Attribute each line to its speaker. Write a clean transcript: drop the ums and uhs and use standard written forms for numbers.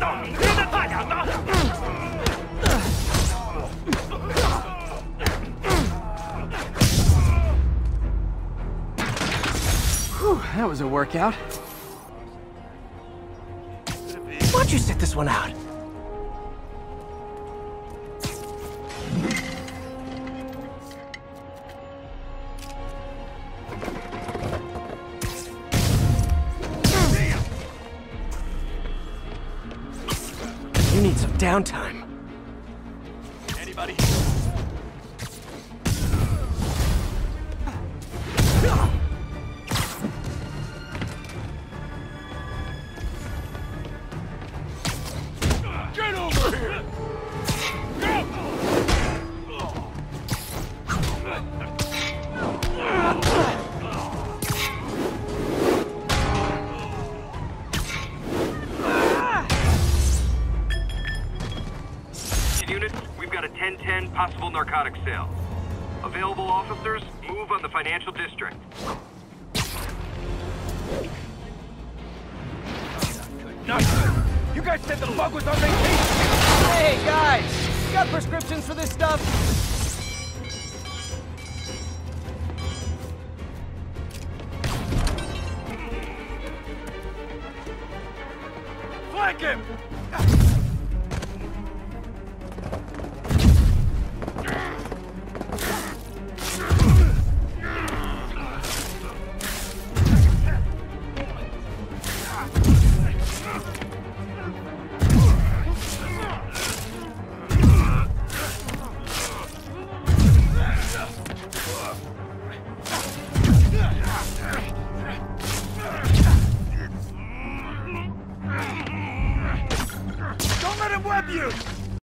Speaker 1: Whew, that was a workout. Why don't you sit this one out? You need some downtime.
Speaker 2: Anybody? Get over here!
Speaker 3: Unit, we've got a 10-10 possible narcotic sale. Available officers, move on the financial district.
Speaker 2: Not good. You guys said the bug was on vacation!
Speaker 1: Hey, guys! You got prescriptions for this stuff?
Speaker 2: Flank him! Don't let him web you!